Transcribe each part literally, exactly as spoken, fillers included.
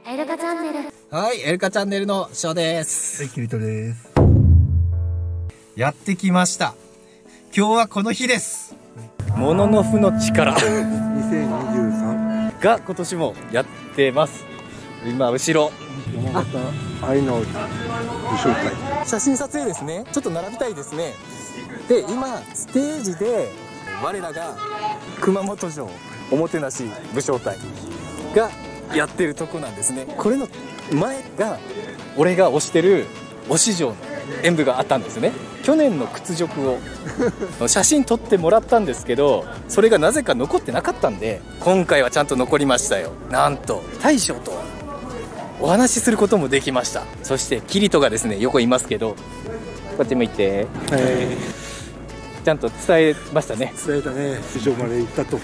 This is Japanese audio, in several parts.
エルカチャンネル。 はい、エルカチャンネルのショーです。 はい、キリトです。 やってきました。今日はこの日です。もののふの力にせんにじゅうさんが今年もやってます。今後ろ山形愛の武将会、 写真撮影ですね。ちょっと並びたいですね。で、今ステージで我らが熊本城おもてなし武将隊がやってるとこなんですね。これの前が俺が推してる推し城の演舞があったんですね。去年の屈辱を写真撮ってもらったんですけど、それがなぜか残ってなかったんで、今回はちゃんと残りましたよ。なんと大将とお話しすることもできました。そしてキリトがですね、横いますけど、こっち向いて、えー、ちゃんと伝えましたね。 伝えたね。市場まで行ったと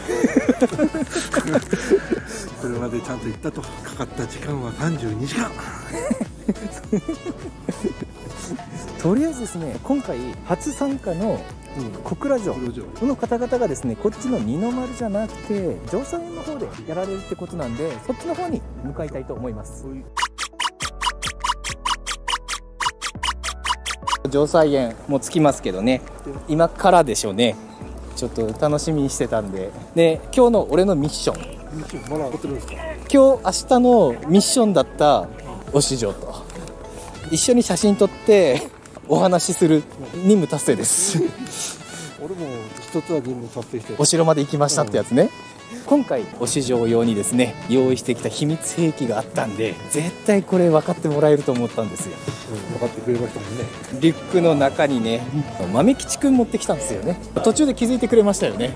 車でちゃんと行ったと。かかった時間はさんじゅうにじかんとりあえずですね、今回初参加の小倉城この方々がですね、こっちの二の丸じゃなくて城西園の方でやられるってことなんで、そっちの方に向かいたいと思います。城西園もう着きますけどね、今からでしょうね。ちょっと楽しみにしてたんで。で、今日の俺のミッション、 ミッションまだ残ってるんですか？ 今日明日のミッションだった推し城と一緒に写真撮ってお話しする任務達成です俺も一つは任務達成して、 お城まで行きましたってやつね、うん、今回推し城用にですね用意してきた秘密兵器があったんで、絶対これ分かってもらえると思ったんですよ、 うん、分かってくれましたもんね。 リュックの中にね豆吉くん持ってきたんですよね。途中で気づいてくれましたよね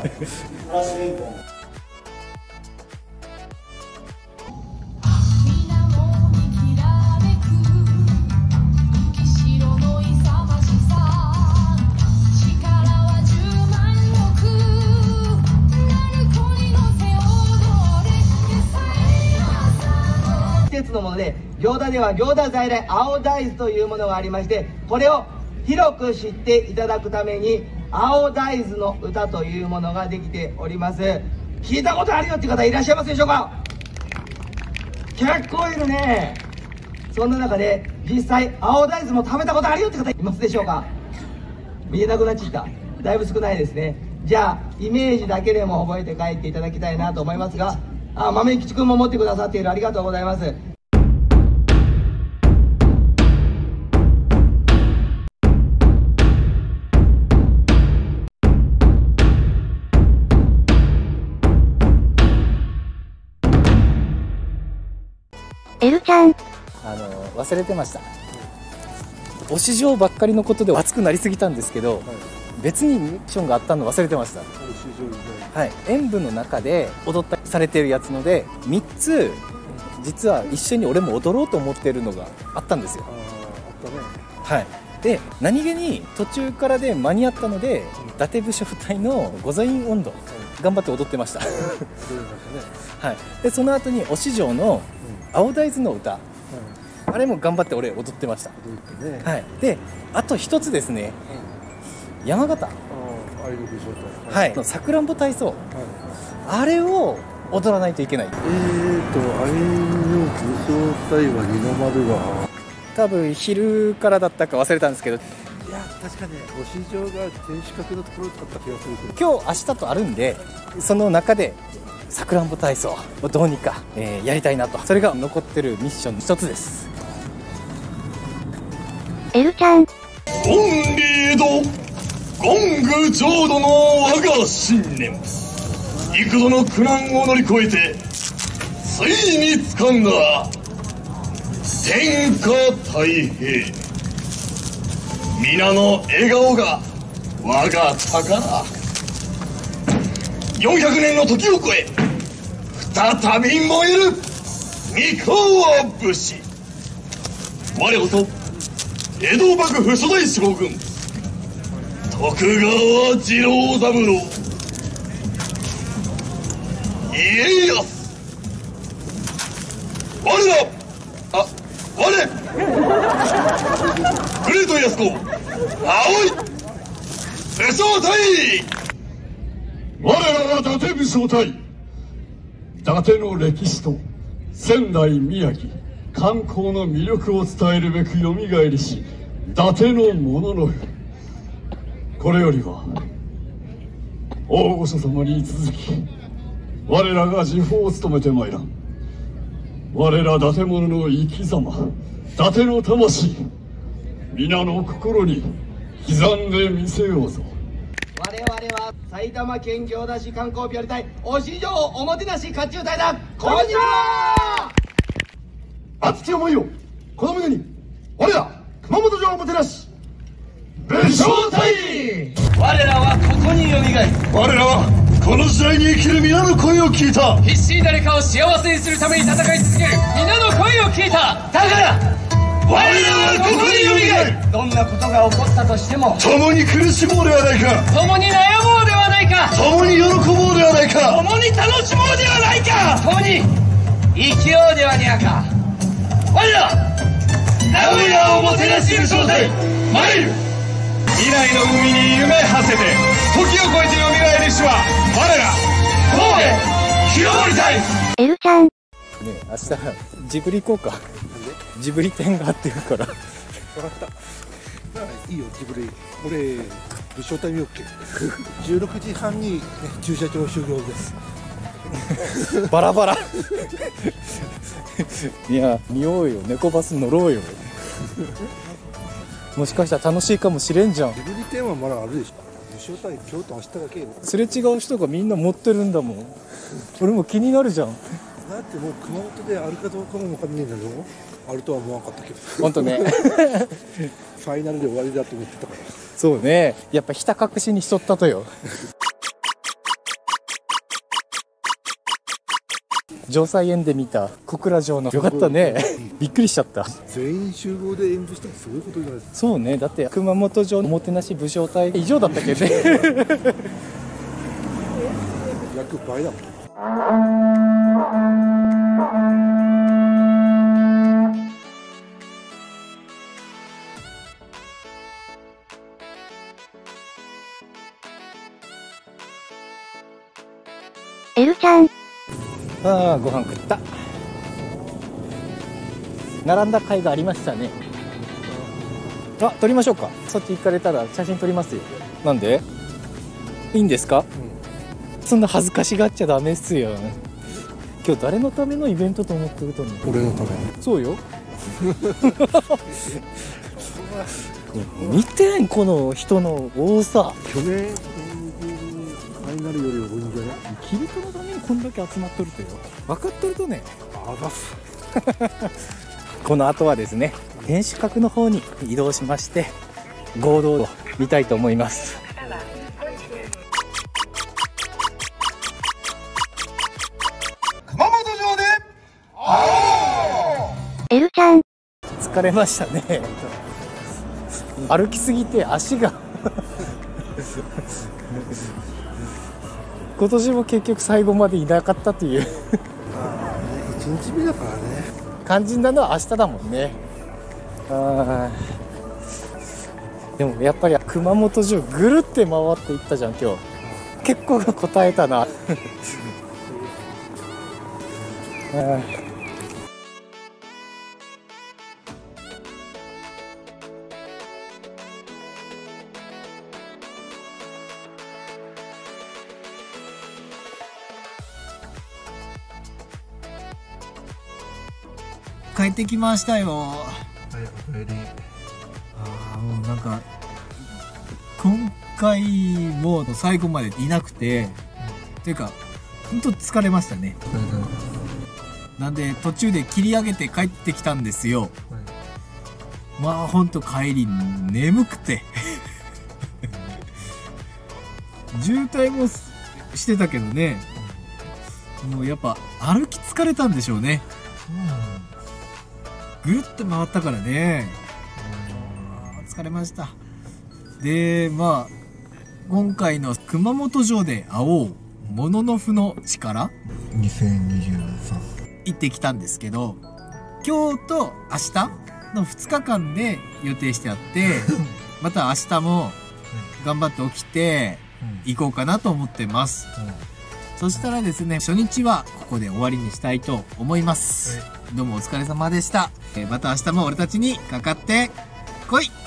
季節のもので、行田では行田在来青大豆というものがありまして、これを広く知っていただくために青大豆の歌というものができております。聞いたことあるよっていう方いらっしゃいますでしょうか？結構いるね。そんな中で実際青大豆も食べたことあるよって方いますでしょうか？見えなくなっちゃった。だいぶ少ないですね。じゃあイメージだけでも覚えて帰っていただきたいなと思いますが、あ、豆吉くんも持ってくださっている、ありがとうございます。 エルちゃん、 あの忘れてました。推し城ばっかりのことで熱くなりすぎたんですけど、はい、別にミッションがあったの忘れてました。はい、演舞の中で踊ったりされてるやつのでみっつ実は一緒に俺も踊ろうと思ってるのがあったんですよ。あ、あったね。はい。で、何気に途中からで間に合ったので、伊達武将隊の御座院音頭頑張って踊ってましたはい。で、その後に推し城の青大豆の歌、あれも頑張って俺踊ってました、はい。で、あと一つですね、山形、はい、さくらんぼ体操、はい、あれを踊らないといけない。えーと愛の武将隊は二の丸は多分昼からだったか忘れたんですけど、いや確かに推し城が天守閣のところだった気がするけど、 今日明日とあるんで、その中でさくらんぼ体操をどうにか、えー、やりたいなと。それが残ってるミッションの一つです。 エルちゃん、 ゴンリードゴング浄土の我が信念、幾度の苦難を乗り越えてついに掴んだ天下太平。皆の笑顔が我が宝。よんひゃくねんの時を超え再び燃える三河武士。我こそ江戸幕府初代将軍徳川次郎三郎家康。我らあ我グレート安子青い武将隊。我らが伊達武将隊、伊達の歴史と仙台宮城観光の魅力を伝えるべくよみがえりし伊達のもののふ。これよりは大御所様に続き我らが時報を務めてまいらん。我ら伊達者の生き様、伊達の魂、皆の心に刻んでみせようぞ。 我々は埼玉県行田市観光ビアリ隊お市場おもてなし甲冑隊だ。こんにちは。 熱き思いをこの胸に我ら熊本城おもてなし武将隊。 我らはここによみがえる。 我らはこの時代に生きる皆の声を聞いた。 必死に誰かを幸せにするために戦い続ける皆の声を聞いた。 だから我らはここによみがえる。 どんなことが起こったとしても共に苦しもうではないか。 共に悩もうではないか。 共に喜ぼうではないか。 共に楽しもうではないか。 共に生きようではにゃか。 我ら名古屋おもてなし武将隊参る。未来の海に夢馳せて時を超えてよみがえるしは我ら神戸清盛隊。 エルちゃん。 ねえ、明日ジブリ行こうか。ジブリ展があってるから。 分かったいいよジブリ。俺武将隊見よっけ。じゅうろくじはんに、ね、駐車場終了です。 バラバラ。いや、見ようよ。猫バス乗ろうよ。もしかしたら楽しいかもしれんじゃん。 ジブリ展はまだあるでしょ。武将隊今日と明日だけよ。 すれ違う人がみんな持ってるんだもん。俺も気になるじゃん。 だってもう熊本であるかどうかも分かんねえんだぞ。あるとは思わなかったけど。 ほんとね。 ファイナルで終わりだと思ってたから。 そうね。やっぱひた隠しにしとったとよ。城西園で見た小倉城のよかったね。びっくりしちゃった。 全員集合で演舞したらすごいことになる。 そうね。だって熊本城おもてなし武将隊以上だったけどね。 約倍だもん。 エルちゃん。 ああ、ご飯食った。並んだ甲斐がありましたね。あ、撮りましょうか。そっち行かれたら写真撮りますよ。なんでいいんですか、うん、そんな恥ずかしがっちゃダメっすよ。今日誰のためのイベントと思ってると思う。 俺のため。 そうよ。見てん、この人の多さ。 去年ファイナルより多いんじゃない？ キリトのためにこんだけ集まっとるとよ。分かっとるとね。 あざす。 この後はですね、天守閣の方に移動しまして合同を見たいと思います。 熊本城でエルちゃん。 疲れましたね。歩きすぎて足が今年も結局最後までいなかったというああね、いちにちめだからね。 肝心なのは明日だもんね。あでもやっぱり熊本城ぐるって回っていったじゃん今日。結構答えたな。あ帰ってきましたよ。 はい、お帰り。 ああ、もうなんか今回も最後までいなくて、うん、というか本当疲れましたね。うん、なんで途中で切り上げて帰ってきたんですよ。うん、まあ本当帰り眠くて渋滞もしてたけどね、もうやっぱ歩き疲れたんでしょうね。うん、ぐるっと回ったからね。疲れました。で、まあ今回の熊本城で会おうもののふの力にせんにじゅうさん行ってきたんですけど、今日と明日のふつかかんで予定してあってまた明日も頑張って起きて行こうかなと思ってます。 そしたらですね、初日はここで終わりにしたいと思います。どうもお疲れ様でした。えーまた明日も俺たちにかかってこい。